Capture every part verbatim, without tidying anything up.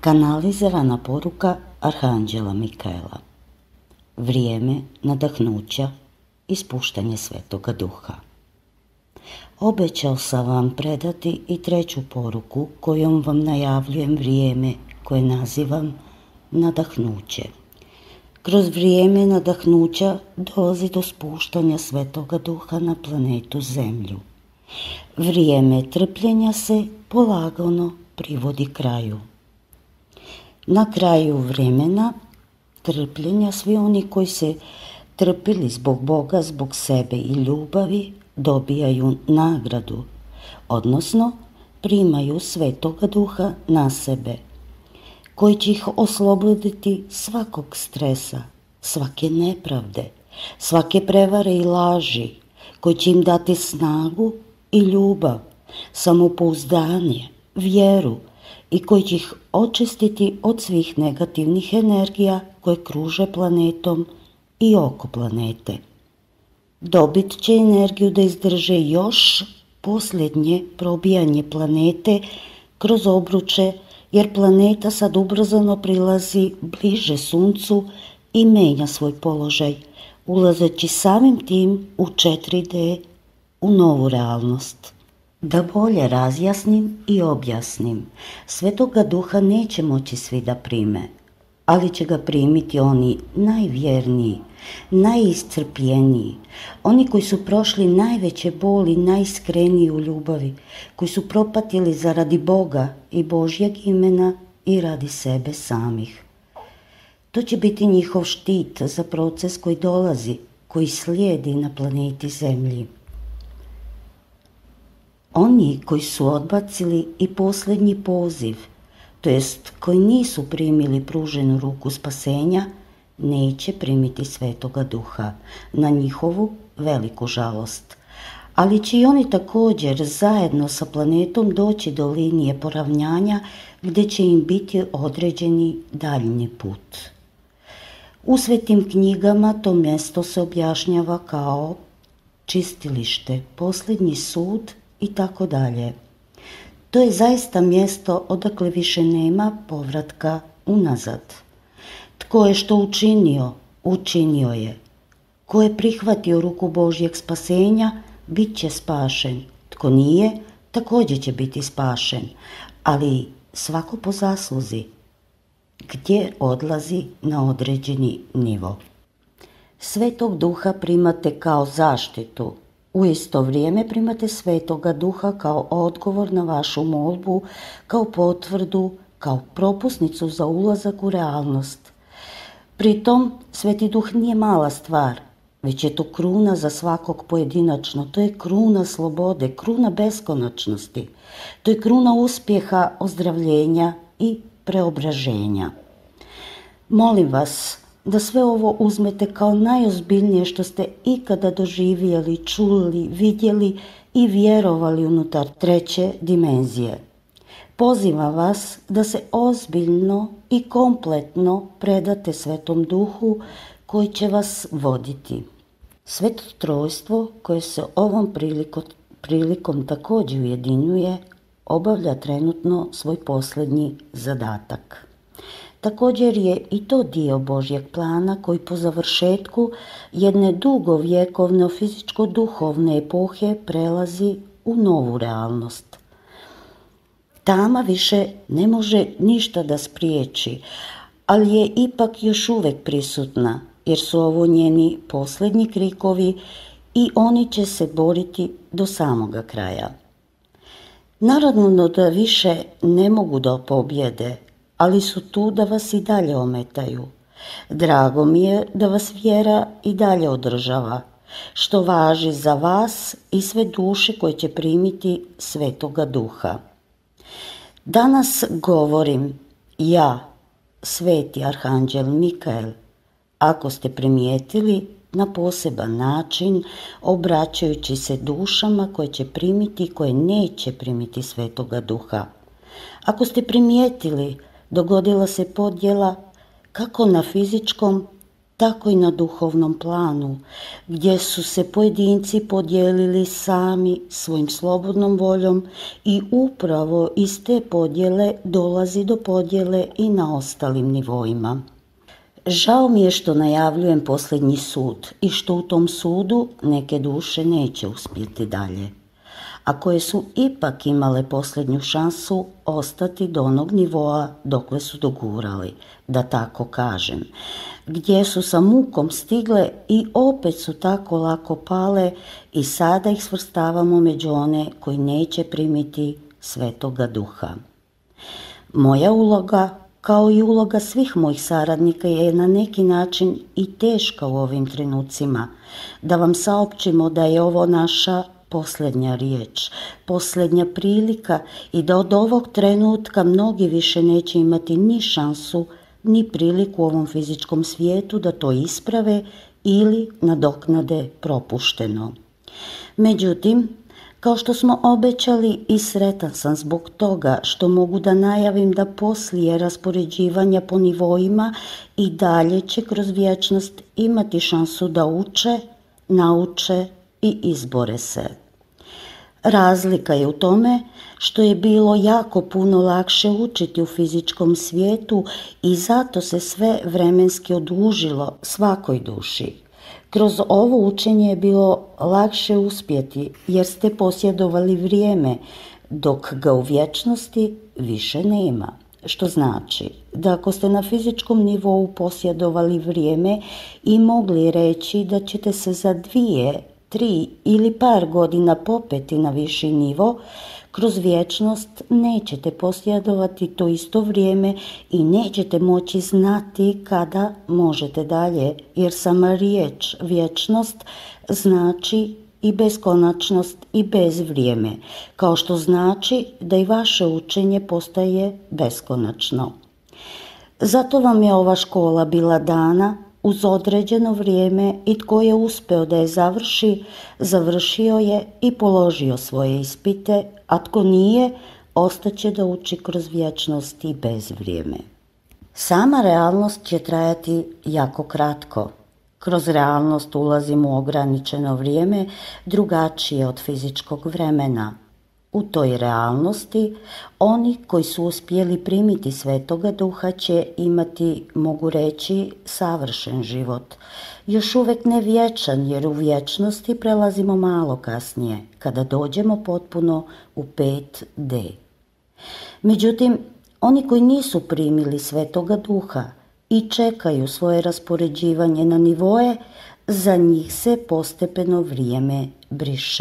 Kanalizirana poruka Arhanđela Mikaela. Vrijeme nadahnuća i spuštanje Svetoga Duha. Obećao sam vam predati i treću poruku kojom vam najavljujem vrijeme koje nazivam nadahnuće. Kroz vrijeme nadahnuća dolazi do spuštanja Svetoga Duha na planetu Zemlju. Vrijeme trpljenja se polagano privodi kraju. Na kraju vremena trpljenja svi oni koji se trpili zbog Boga, zbog sebe i ljubavi dobijaju nagradu, odnosno primaju Svetoga Duha na sebe, koji će ih osloboditi svakog stresa, svake nepravde, svake prevare i laži, koji će im dati snagu i ljubav, samopouzdanje, vjeru i koji će ih očistiti od svih negativnih energija koje kruže planetom i oko planete. Dobit će energiju da izdrže još posljednje probijanje planete kroz obruče, jer planeta sad ubrzano prilazi bliže Suncu i menja svoj položaj, ulazeći samim tim u četiri de, u novu realnost. Da bolje razjasnim i objasnim, Svetoga Duha neće moći svi da prime, ali će ga primiti oni najvjerniji, najiscrpljeniji, oni koji su prošli najveće boli, najiskreniji u ljubavi, koji su propatili zaradi Boga i Božjeg imena i radi sebe samih. To će biti njihov štit za proces koji dolazi, koji slijedi na planeti Zemlji. Oni koji su odbacili i posljednji poziv, to jest koji nisu primili pruženu ruku spasenja, neće primiti Svetoga Duha, na njihovu veliku žalost. Ali će i oni također zajedno sa planetom doći do linije poravnjanja gdje će im biti određeni daljnji put. U svetim knjigama to mjesto se objašnjava kao čistilište, posljednji sud i tako dalje. To je zaista mjesto odakle više nema povratka unazad. Tko je što učinio, učinio je. Ko je prihvatio ruku Božjeg spasenja, bit će spašen. Tko nije, također će biti spašen, ali svako po zasluzi, gdje odlazi na određeni nivo. Svetog Duha primate kao zaštitu. U isto vrijeme primate Svetoga Duha kao odgovor na vašu molbu, kao potvrdu, kao propusnicu za ulazak u realnost. Pritom, Sveti Duh nije mala stvar, već je to kruna za svakog pojedinačno. To je kruna slobode, kruna beskonačnosti. To je kruna uspjeha, ozdravljenja i preobraženja. Molim vas da sve ovo uzmete kao najozbiljnije što ste ikada doživjeli, čuli, vidjeli i vjerovali unutar treće dimenzije. Pozivam vas da se ozbiljno i kompletno predate Svetom Duhu koji će vas voditi. Sveto Trojstvo koje se ovom prilikom, prilikom također ujedinjuje, obavlja trenutno svoj posljednji zadatak. Također je i to dio Božjeg plana koji po završetku jedne dugovjekovne fizičko-duhovne epohe prelazi u novu realnost. Tama više ne može ništa da spriječi, ali je ipak još uvijek prisutna, jer su ovo njeni posljednji krikovi i oni će se boriti do samoga kraja. Naravno da više ne mogu da pobjede, ali su tu da vas i dalje ometaju. Drago mi je da vas vjera i dalje održava, što važi za vas i sve duše koje će primiti Svetoga Duha. Danas govorim ja, Sveti Arhanđel Mikael, ako ste primijetili, na poseban način, obraćajući se dušama koje će primiti i koje neće primiti Svetoga Duha. Ako ste primijetili, dogodila se podjela kako na fizičkom, tako i na duhovnom planu, gdje su se pojedinci podijelili sami svojim slobodnom voljom i upravo iz te podjele dolazi do podjele i na ostalim nivoima. Žao mi je što najavljujem posljednji sud i što u tom sudu neke duše neće uspjeti dalje, a koje su ipak imale posljednju šansu ostati do onog nivoa dokle su dogurali, da tako kažem, gdje su sa mukom stigle i opet su tako lako pale i sada ih svrstavamo među one koji neće primiti Svetoga Duha. Moja uloga, kao i uloga svih mojih saradnika, je na neki način i teška u ovim trenucima, da vam saopćimo da je ovo naša posljednja riječ, posljednja prilika i da od ovog trenutka mnogi više neće imati ni šansu, ni priliku u ovom fizičkom svijetu da to isprave ili nadoknade propušteno. Međutim, kao što smo obećali, i sretan sam zbog toga što mogu da najavim da poslije raspoređivanja po nivoima i dalje će kroz vječnost imati šansu da uče, nauče i izbore se. Razlika je u tome što je bilo jako puno lakše učiti u fizičkom svijetu i zato se sve vremenski odužilo svakoj duši. Kroz ovo učenje je bilo lakše uspjeti jer ste posjedovali vrijeme, dok ga u vječnosti više nema. Što znači da ako ste na fizičkom nivou posjedovali vrijeme i mogli reći da ćete se za dvije, tri ili par godina popeti na viši nivo, kroz vječnost nećete posjedovati to isto vrijeme i nećete moći znati kada možete dalje, jer sama riječ vječnost znači i beskonačnost i bezvrijeme, kao što znači da i vaše učenje postaje beskonačno. Zato vam je ova škola bila dana uz određeno vrijeme i tko je uspeo da je završi, završio je i položio svoje ispite, a tko nije, ostaće da uči kroz vječnost i bezvrijeme. Sama realnost će trajati jako kratko. Kroz realnost ulazimo u ograničeno vrijeme, drugačije od fizičkog vremena. U toj realnosti oni koji su uspjeli primiti Svetoga Duha će imati, mogu reći, savršen život. Još uvijek ne vječan, jer u vječnosti prelazimo malo kasnije, kada dođemo potpuno u pet de. Međutim, oni koji nisu primili Svetoga Duha i čekaju svoje raspoređivanje na nivoje, za njih se postepeno vrijeme briše.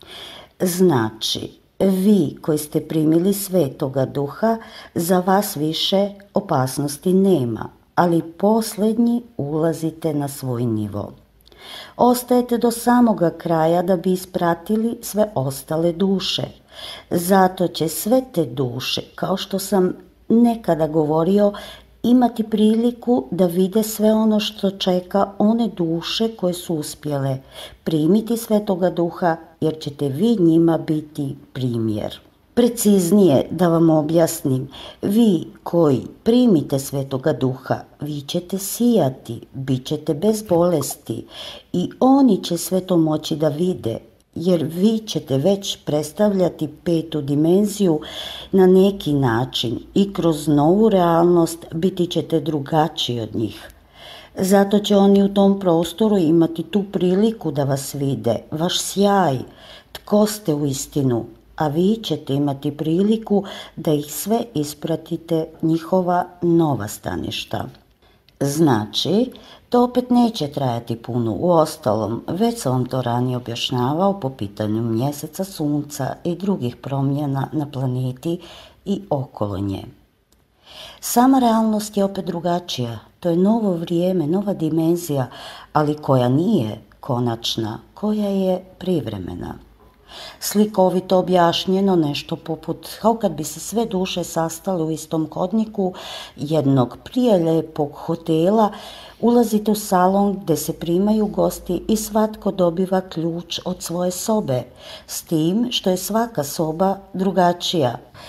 Znači, vi koji ste primili Svetoga Duha, za vas više opasnosti nema, ali posljednji ulazite na svoj nivo. Ostajete do samoga kraja da bi ispratili sve ostale duše. Zato će sve te duše, kao što sam nekada govorio, imati priliku da vide sve ono što čeka one duše koje su uspjele primiti Svetoga Duha, jer ćete vi njima biti primjer. Preciznije da vam objasnim, vi koji primite Svetoga Duha, vi ćete sijati, bit ćete bez bolesti i oni će sve to moći da vide, jer vi ćete već predstavljati petu dimenziju na neki način i kroz novu realnost biti ćete drugačiji od njih. Zato će oni u tom prostoru imati tu priliku da vas vide, vaš sjaj, tko ste u istinu, a vi ćete imati priliku da ih sve ispratite, njihova nova staništa. Znači, to opet neće trajati puno. Uostalom, već sam vam to ranije objašnjavao po pitanju mjeseca, sunca i drugih promjena na planeti i okolo nje. Sama realnost je opet drugačija. To je novo vrijeme, nova dimenzija, ali koja nije konačna, koja je privremena. Slikovito objašnjeno nešto poput kao kad bi se sve duše sastale u istom hodniku jednog prijelijepog hotela, ulazite u salon gdje se primaju gosti i svatko dobiva ključ od svoje sobe, s tim što je svaka soba drugačija.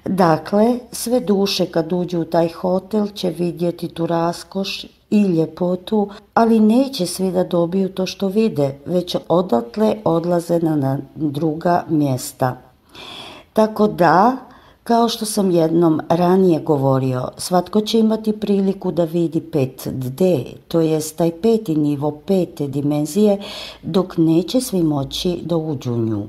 Dakle, sve duše kad uđu u taj hotel će vidjeti tu raskoš i ljepotu, ali neće svi da dobiju to što vide, već odatle odlaze na, na druga mjesta. Tako da, kao što sam jednom ranije govorio, svatko će imati priliku da vidi pet D, to jest taj peti nivo pete dimenzije, dok neće svi moći da uđu u nju.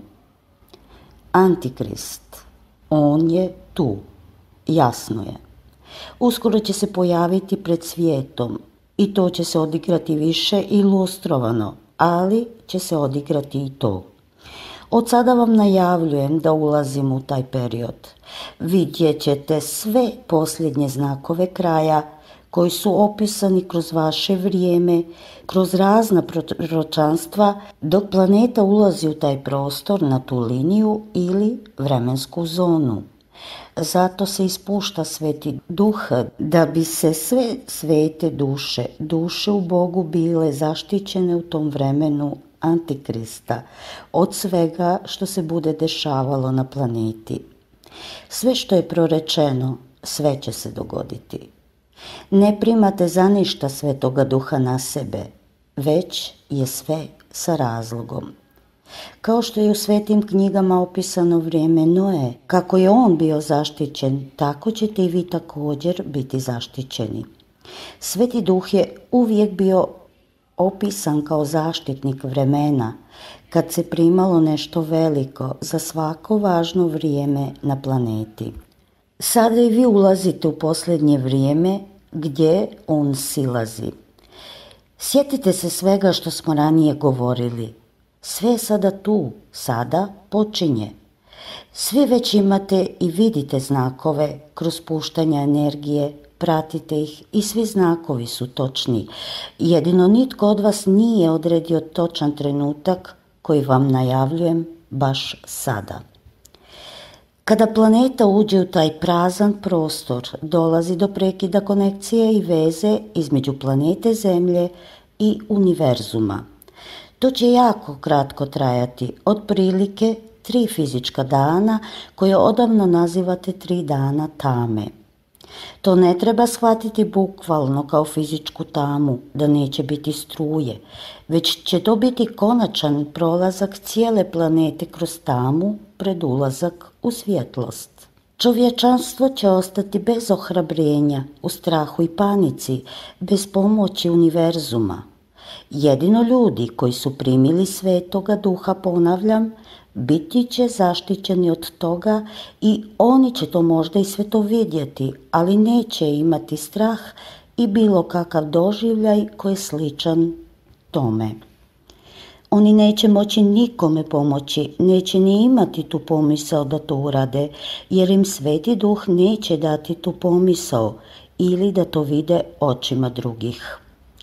Antikrist, on je tu, jasno je. Uskoro će se pojaviti pred svijetom i to će se odigrati više ilustrovano, ali će se odigrati i to. Od sada vam najavljujem da ulazim u taj period. Vidjet ćete sve posljednje znakove kraja koji su opisani kroz vaše vrijeme, kroz razna proročanstva, dok planeta ulazi u taj prostor, na tu liniju ili vremensku zonu. Zato se ispušta Sveti Duh da bi se sve svete duše, duše u Bogu bile zaštićene u tom vremenu Antikrista od svega što se bude dešavalo na planeti. Sve što je prorečeno, sve će se dogoditi. Ne primate za ništa Svetoga Duha na sebe, već je sve sa razlogom. Kao što je u svetim knjigama opisano vrijeme Noe, kako je on bio zaštićen, tako ćete i vi također biti zaštićeni. Sveti Duh je uvijek bio opisan kao zaštitnik vremena, kad se primalo nešto veliko za svako važno vrijeme na planeti. Sada i vi ulazite u posljednje vrijeme gdje on silazi. Sjetite se svega što smo ranije govorili. Sve je sada tu, sada počinje. Svi već imate i vidite znakove kroz puštanja energije, pratite ih i svi znakovi su točni. Jedino nitko od vas nije odredio točan trenutak koji vam najavljujem baš sada. Kada planeta uđe u taj prazan prostor, dolazi do prekida konekcije i veze između planete Zemlje i univerzuma. To će jako kratko trajati, otprilike tri fizička dana koje odavno nazivate tri dana tame. To ne treba shvatiti bukvalno kao fizičku tamu, da neće biti struje, već će to biti konačan prolazak cijele planete kroz tamu pred ulazak u svjetlost. Čovječanstvo će ostati bez ohrabrenja, u strahu i panici, bez pomoći univerzuma. Jedino ljudi koji su primili Svetoga Duha, ponavljam, biti će zaštićeni od toga i oni će to možda i sve to vidjeti, ali neće imati strah i bilo kakav doživljaj koji je sličan tome. Oni neće moći nikome pomoći, neće ni imati tu pomisao da to urade, jer im Sveti Duh neće dati tu pomisao ili da to vide očima drugih.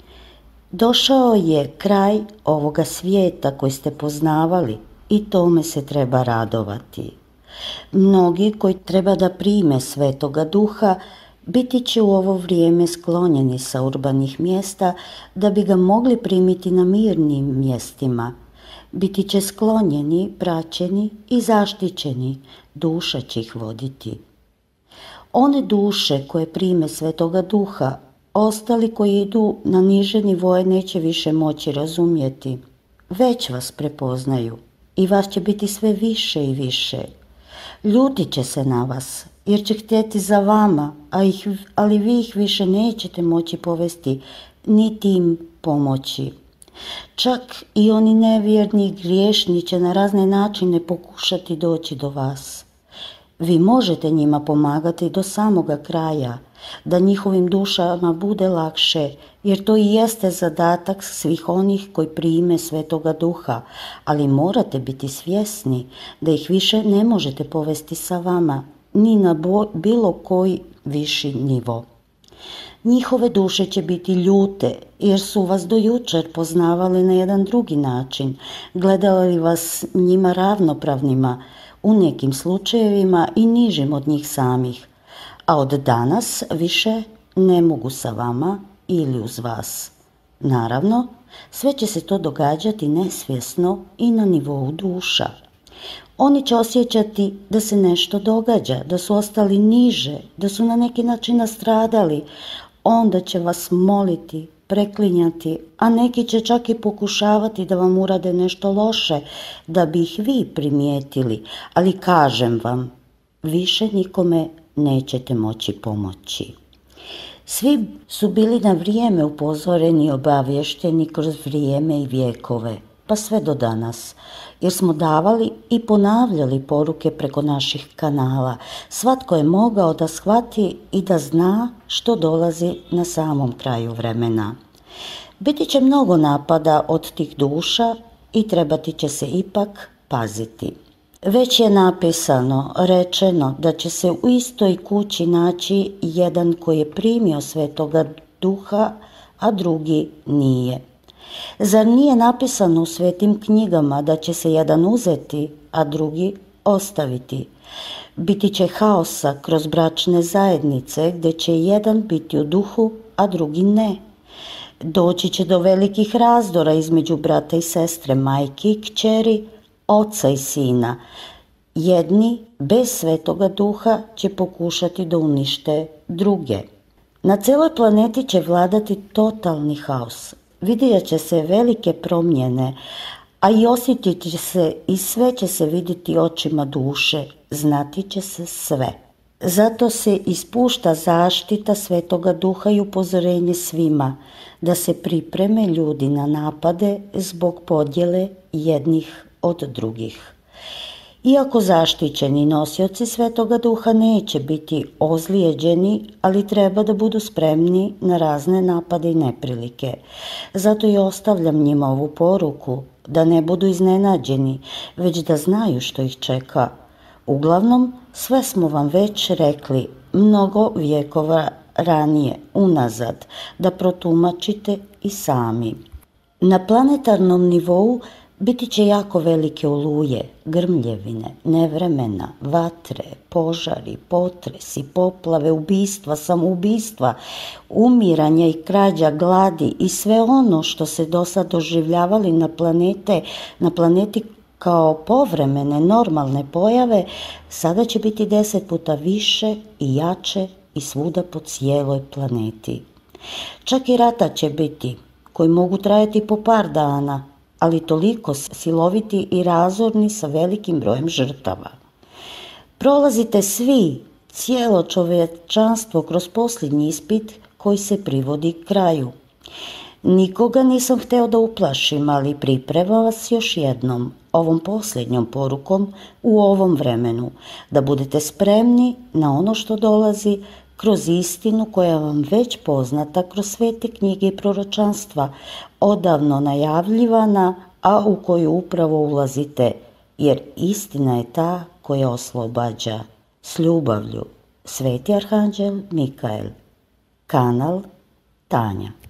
Došao je kraj ovoga svijeta koji ste poznavali i tome se treba radovati. Mnogi koji treba da prime Svetoga Duha biti će u ovo vrijeme sklonjeni sa urbanih mjesta da bi ga mogli primiti na mirnim mjestima. Biti će sklonjeni, praćeni i zaštićeni, duša će ih voditi. One duše koje prime Svetoga Duha, ostali koji idu na niže nivoje neće više moći razumjeti. Već vas prepoznaju i vas će biti sve više i više. Ljutit će se na vas jer će htjeti za vama, a ih, ali vi ih više nećete moći povesti niti im pomoći. Čak i oni nevjerni i griješni će na razne načine pokušati doći do vas. Vi možete njima pomagati do samoga kraja, da njihovim dušama bude lakše, jer to i jeste zadatak svih onih koji prime Svetoga Duha, ali morate biti svjesni da ih više ne možete povesti sa vama, ni na bilo koji viši nivo. Njihove duše će biti ljute, jer su vas do jučer poznavali na jedan drugi način, gledali vas njima ravnopravnima, u nekim slučajevima i nižim od njih samih, a od danas više ne mogu sa vama ili uz vas. Naravno, sve će se to događati nesvjesno i na nivou duša. Oni će osjećati da se nešto događa, da su ostali niže, da su na neki način nastradali. Onda će vas moliti, preklinjati, a neki će čak i pokušavati da vam urade nešto loše, da bi ih vi primijetili. Ali kažem vam, više nikome nećete moći pomoći. Svi su bili na vrijeme upozoreni i obavješteni kroz vrijeme i vijekove, pa sve do danas, jer smo davali i ponavljali poruke preko naših kanala. Svatko je mogao da shvati i da zna što dolazi na samom kraju vremena. Biti će mnogo napada od tih duša i trebati će se ipak paziti. Već je napisano, rečeno da će se u istoj kući naći jedan koji je primio Svetoga Duha, a drugi nije. Zar nije napisano u svetim knjigama da će se jedan uzeti, a drugi ostaviti? Biti će haosa kroz bračne zajednice gdje će jedan biti u duhu, a drugi ne. Doći će do velikih razdora između brata i sestre, majke i kćeri, oca i sina. Jedni bez Svetoga Duha će pokušati da unište druge. Na celoj planeti će vladati totalni haos. Vidjet će se velike promjene, a i osjetit će se i sve će se vidjeti očima duše, znati će se sve. Zato se ispušta zaštita Svetoga Duha i upozorenje svima da se pripreme ljudi na napade zbog podjele jednih od drugih. Iako zaštićeni nosioci Svetoga Duha neće biti ozlijeđeni, ali treba da budu spremni na razne napade i neprilike. Zato i ostavljam njima ovu poruku, da ne budu iznenađeni, već da znaju što ih čeka. Uglavnom, sve smo vam već rekli mnogo vijekova ranije, unazad, da protumačite i sami. Na planetarnom nivou biti će jako velike oluje, grmljevine, nevremena, vatre, požari, potresi, poplave, ubistva, samoubistva, umiranja i krađa, gladi i sve ono što se do sad doživljavali na planete, na planeti kao povremene, normalne pojave, sada će biti deset puta više i jače i svuda po cijeloj planeti. Čak i rata će biti, koji mogu trajati po par dana, ali toliko siloviti i razorni sa velikim brojem žrtava. Prolazite svi, cijelo čovječanstvo kroz posljednji ispit koji se privodi kraju. Nikoga nisam hteo da uplašim, ali pripremam vas još jednom, ovom posljednjom porukom u ovom vremenu, da budete spremni na ono što dolazi kroz istinu koja vam već poznata kroz svete knjige i proročanstva, odavno najavljivana, a u koju upravo ulazite, jer istina je ta koja oslobađa. S ljubavlju, Sveti Arhanđel Mikael. Kanal Tanja.